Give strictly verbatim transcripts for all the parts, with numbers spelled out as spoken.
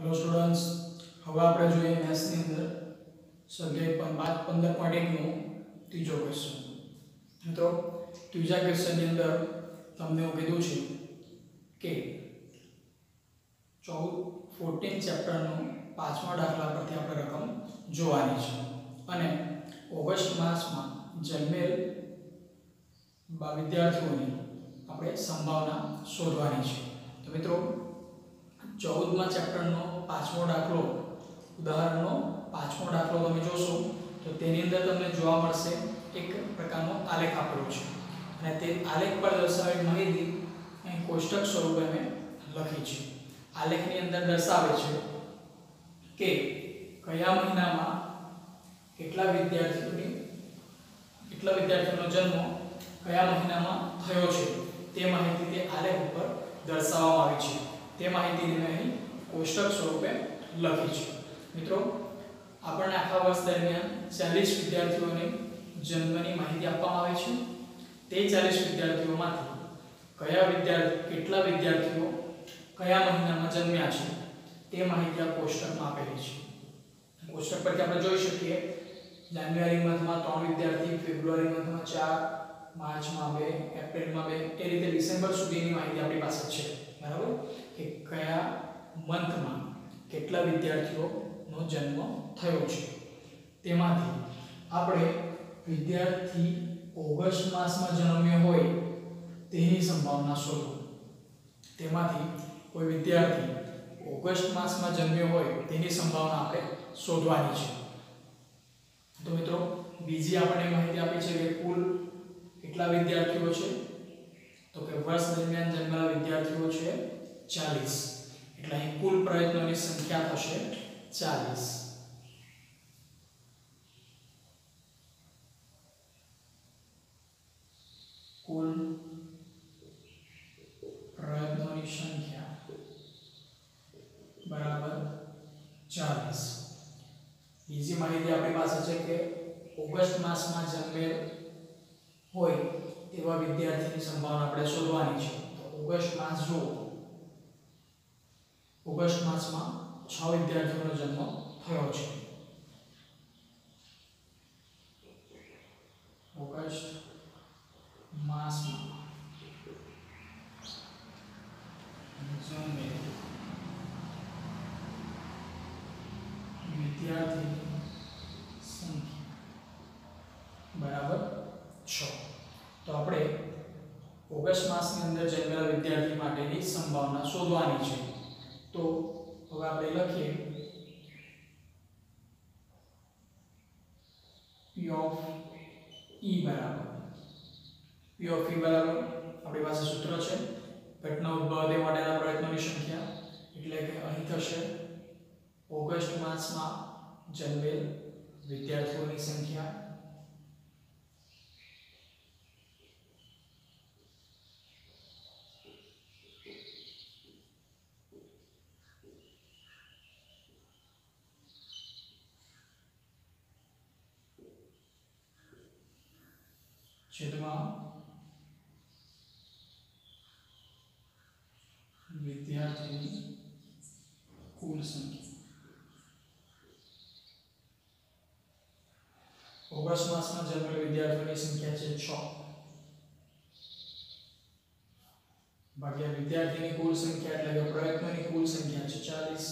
Hello students, હવે આપણે જોઈએ મેથ્સની અંદર સ્વાધ્યાય પંદર પોઈન્ટ એક નો ત્રીજો ક્વેશ્ચન. મિત્રો, ત્રીજા ક્વેશ્ચનની અંદર તમને એવું કીધું છે કે ચૌદ ફોર્ટીન ચેપ્ટરનો પાંચમા દાખલા પરથી આપણે રકમ જોવાની છે અને ઓગસ્ટ માસમાં જન્મેલ વિદ્યાર્થીઓની આપણે સંભાવના શોધવાની છે. તો મિત્રો, ચૌદમા ચેપ્ટરનો પાંચમો દાખલો, ઉદાહરણનો પાંચમો દાખલો તમે જોશો તો તેની અંદર તમને જોવા મળશે એક પ્રકારનો આલેખ આપેલો છે અને તે આલેખ પર દર્શાવેલી માહિતી અહીં કોષ્ટક સ્વરૂપે મેં લખી છે. આલેખની અંદર દર્શાવે છે કે કયા મહિનામાં કેટલા વિદ્યાર્થીઓની કેટલા વિદ્યાર્થીઓનો જન્મ કયા મહિનામાં થયો છે તે માહિતી તે આલેખ ઉપર દર્શાવવામાં આવી છે. તે માહિતીને મેં અહીં કોષ્ટક સ્વરૂપે લખી છે. મિત્રો, આપણને આખા વર્ષ દરમિયાન ચાલીસ વિદ્યાર્થીઓને જન્મની માહિતી આપવામાં આવે છે. તે ચાલીસ વિદ્યાર્થીઓમાંથી કયા વિદ્યાર્થી કેટલા વિદ્યાર્થીઓ કયા મહિનામાં જન્મ્યા છે તે માહિતી આ કોષ્ટકમાં આપેલી છે. કોષ્ટક પરથી આપણે જોઈ શકીએ જાન્યુઆરી મંથમાં ત્રણ વિદ્યાર્થી, ફેબ્રુઆરી મંથમાં ચાર, માર્ચમાં બે, એપ્રિલમાં બે, એ રીતે ડિસેમ્બર સુધીની માહિતી આપણી પાસે છે. બરાબર, કે કયા મંથમાં કેટલા વિદ્યાર્થીઓનો જન્મ થયો છે. તેમાંથી આપણે વિદ્યાર્થી ઓગસ્ટ માસમાં જન્મ્યો હોય તેની સંભાવના શોધો. તેમાંથી કોઈ વિદ્યાર્થી ઓગસ્ટ માસમાં જન્મ્યો હોય તેની સંભાવના આપણે શોધવાની છે. તો મિત્રો, બીજી આપણને માહિતી આપી છે કે કુલ કેટલા વિદ્યાર્થીઓ છે, તો કે વર્ષ દરમિયાન જન્મેલા વિદ્યાર્થીઓ છે ચાલીસ. એટલે અહીં કુલ પ્રયત્નોની સંખ્યા થશે ચાલીસ. કુલ પ્રયત્નોની સંખ્યા બરાબર ચાલીસ. બીજી માહિતી આપણી પાસે છે કે ઓગસ્ટ માસમાં જન્મેલ હોય તેવા વિદ્યાર્થીની સંભાવના આપણે શોધવાની છે. તો ઓગસ્ટ માસ જો ઓગસ્ટ માસમાં છ વિદ્યાર્થીઓનો જન્મ થયો છે. ઓગસ્ટ માસમાં જન્મેલ વિદ્યાર્થીની સંખ્યા બરાબર છ. તો આપણે ઓગસ્ટ માસની અંદર જન્મેલા વિદ્યાર્થી માટેની સંભાવના શોધવાની છે. તો હવે આપણે લખીએ P of E બરાબર P of E બરાબર આપણી પાસે સૂત્ર છે ઘટના ઉદ્ભવ તે માટેના પ્રયત્નોની સંખ્યા. એટલે કે અહીં થશે ઓગસ્ટ માસમાં જન્મેલ વિદ્યાર્થીઓની સંખ્યા છેદમાં વિદ્યાર્થીની કુલ સંખ્યા. ઓગસ્ટ માસમાં જન્મેલ વિદ્યાર્થીઓની સંખ્યા છે છ ભાગ્યા વિદ્યાર્થીની કુલ સંખ્યા એટલે કે પ્રયત્નોની કુલ સંખ્યા છે ચાલીસ.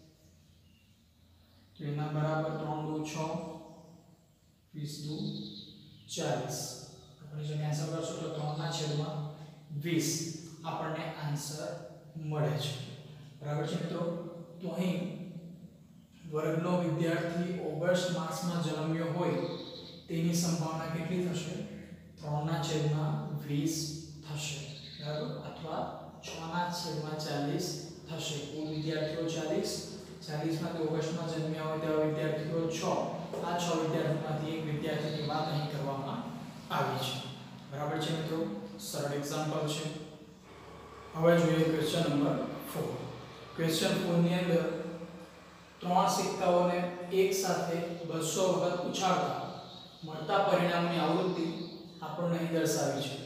તો એના બરાબર ત્રણ દુ છ, વીસ દુ ચાલીસ. આપણે જો આન્સર કરશો તો ત્રણ ના છેદમાં વીસ આપણને આન્સર મળે છે. બરાબર છે મિત્રો. તો અહીં વર્ગનો વિદ્યાર્થી ઓગસ્ટ માસમાં જન્મ્યો હોય તેની સંભાવના કેટલી થશે? ત્રણ ના છેદમાં વીસ થશે. બરાબર, અથવા છ ના છેદમાં ચાલીસ થશે. કુલ વિદ્યાર્થીઓ ચાલીસ, ચાલીસ માંથી ઓગસ્ટમાં જન્મ્યા હોય તેવા વિદ્યાર્થીઓ છ. આ છ વિદ્યાર્થીમાંથી એક વિદ્યાર્થીની વાત અહીં કરવામાં આવી છે. બરાબર છે મિત્રો. સરળ એક્ઝામ્પલ છે. હવે જોઈએ ક્વેશ્ચન નંબર ચાર. ક્વેશ્ચન ચાર ની અંદર ત્રણ સિક્કાઓને એક સાથે બસો વખત ઉછાળતા મળતા પરિણામની આવૃત્તિ આપણને અહીં દર્શાવી છે.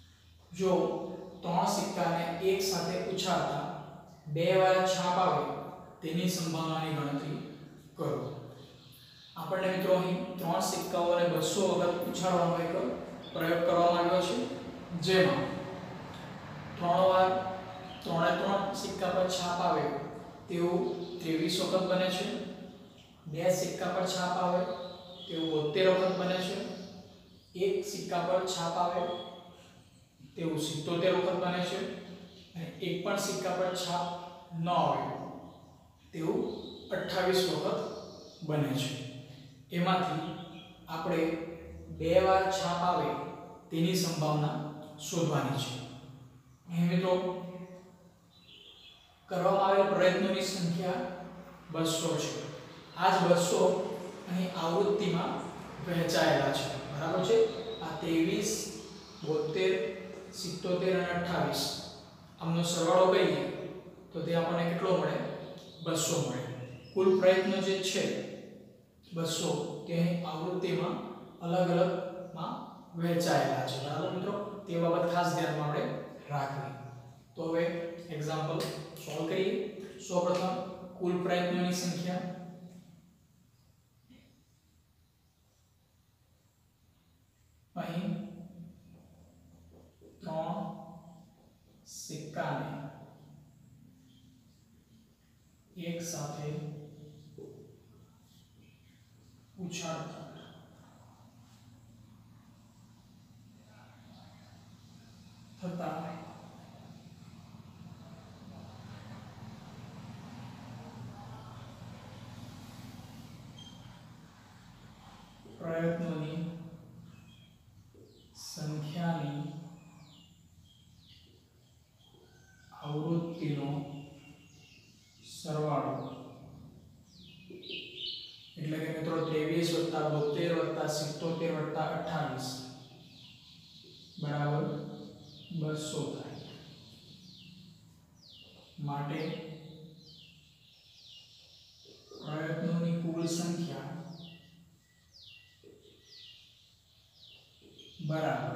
જો ત્રણ સિક્કાને એક સાથે ઉછાળતા બે વાર છાપ આવે તેની સંભાવનાની ગણતરી કરો. આપણને મિત્રો અહીં ત્રણ સિક્કાઓને બસો વખત ઉછાળવાનો એક પ્રયોગ કરવામાં આવ્યો છે, જેમાં ત્રણ વાર ત્રણે ત્રણ સિક્કા પર છાપ આવે તેવું ત્રેવીસ વખત બને છે, બે સિક્કા પર છાપ આવે તેવું બોતેર વખત બને છે, એક સિક્કા પર છાપ આવે તેવું સિત્તોતેર વખત બને છે, અને એક પણ સિક્કા પર છાપ ન આવે તેવું અઠ્ઠાવીસ વખત બને છે. એમાંથી આપણે બે વાર છાપ આવે તેની સંભાવના શોધવાની છે. અહીં મિત્રો કરવામાં આવેલ પ્રયત્નોની સંખ્યા બસો છે. આ જ બસો અહીં આવૃત્તિમાં વહેંચાયેલા છે, બરાબર છે. આ ત્રેવીસ, બોતેર, સિત્તોતેર અને અઠ્ઠાવીસ આમનો સરવાળો કરીએ તો તે આપણને કેટલો મળે? બસો મળે. કુલ પ્રયત્નો જે છે બસો તે અહીં આવૃત્તિમાં અલગ અલગમાં વહેંચાયેલા છે, બરાબર મિત્રો. તે બાબત ખાસ ધ્યાનમાં આપણે રાખવી. તો હવે એક્ઝામ્પલ સોલ્વ કરીએ. સૌપ્રથમ કુલ પ્રયત્નોની સંખ્યા અહીં ત્રણ સિક્કાને એક સાથે ઉછાળતા થતા પ્રયત્નોની સંખ્યાની આવૃત્તિનો સરવાળો એટલે કે મિત્રો ત્રેવીસ વત્તા બોતેર વત્તા સિત્તોતેર વત્તા અઠ્ઠાવીસ બરાબર બસો થાય. માટે પ્રયત્નોની કુલ સંખ્યા બરાબર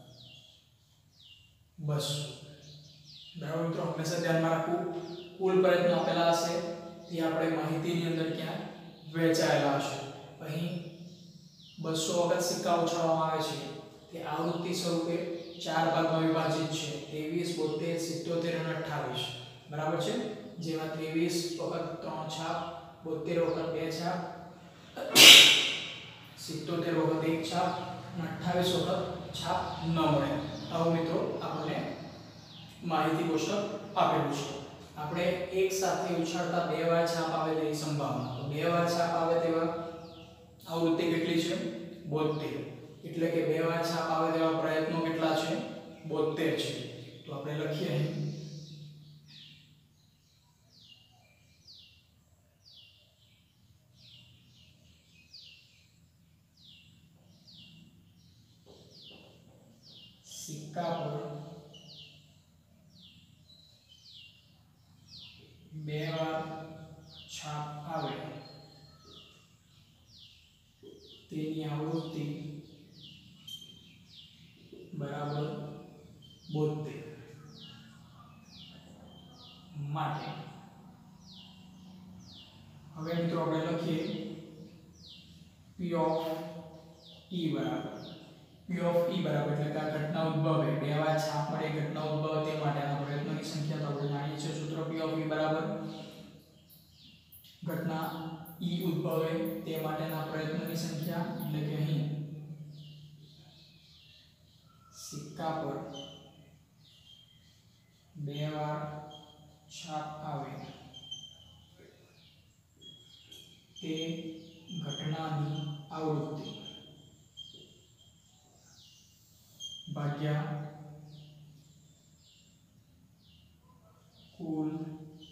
બસો. બરાબર મિત્રો, હંમેશા ધ્યાનમાં રાખવું કુલ પ્રયત્નો આપેલા હશે તે આપણે માહિતીની અંદર ક્યાં વહેંચાયેલા હશે. અહીં બસો વખત સિક્કા ઉછાળવામાં આવે છે તે આવૃત્તિ સ્વરૂપે ચાર ભાગમાં વિભાજિત છે, ત્રેવીસ, બોતેર, સિત્તોતેર અને અઠ્ઠાવીસ, બરાબર છે. જેમાં ત્રેવીસ વખત ત્રણ છાપ, બોતેર વખત બે છાપ, સિત્તોતેર વખત એક છાપ અને અઠ્ઠાવીસ વખત છાપ ન મળે. આવું મિત્રો આપણને માહિતી કોષ્ટક આપેલું છે. આપણે એક સાથે ઉછાળતા બે વાર છાપ આવે તેની સંભાવના, તો બે વાર છાપ આવે તેવા આવૃત્તિ કેટલી છે? બોતેર. એટલે કે બે વાર છાપ આવે તેવા પ્રયત્નો કેટલા છે? બોતેર છે. તો આપણે લખીએ અહીં સિક્કા પર બે વાર છાપ આવે તેની આવૃત્તિ બરાબર બોતેર. માટે હવે મિત્રો આપણે લખીએ P of E બરાબર P of E બરાબર એટલે કે આ ઘટના ઉદ્ભવે બે વાર છાપ મળે ઘટના ઉદ્ભવે તે માટેના પ્રયત્નોની સંખ્યા તો આપણે જાણીએ છીએ સૂત્ર P of E બરાબર ઘટના E ઉદ્ભવે તે માટેના પ્રયત્નોની સંખ્યા એટલે કે અહીં સિક્કા પર બે વાર છાપ આવે તે ઘટનાની આવૃત્તિ ભાગ્યા કુલ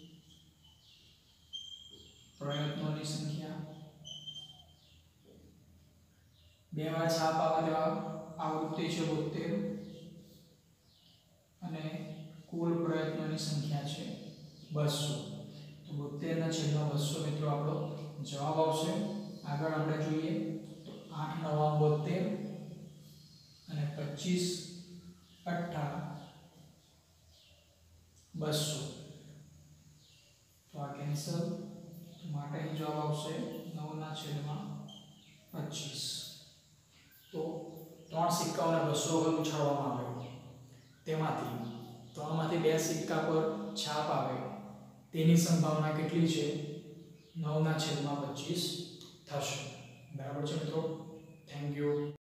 પ્રયત્નોની સંખ્યા. બે વાર છાપ આવે તેવા આવૃત્તિ છે બોતેર અને કુલ પ્રયત્નોની સંખ્યા છે બસો. તો બોતેર ના છેદમાં બસો મિત્રો આપણો જવાબ આવશે. આગળ આપણે જોઈએ તો આઠ નવા બોતેર અને પચીસ અઠ્ઠા બસો. તો આ કેન્સલ, માટે અહીં જવાબ આવશે નવ ના છેદમાં પચીસ. તો ત્રણ સિક્કાઓને બસો વખત ઉછાળવામાં આવે, તેમાંથી ત્રણમાંથી બે સિક્કા પર છાપ આવે તેની સંભાવના કેટલી છે? નવ ના છેદમાં પચીસ થશે. બરાબર છે મિત્રો? Thank you.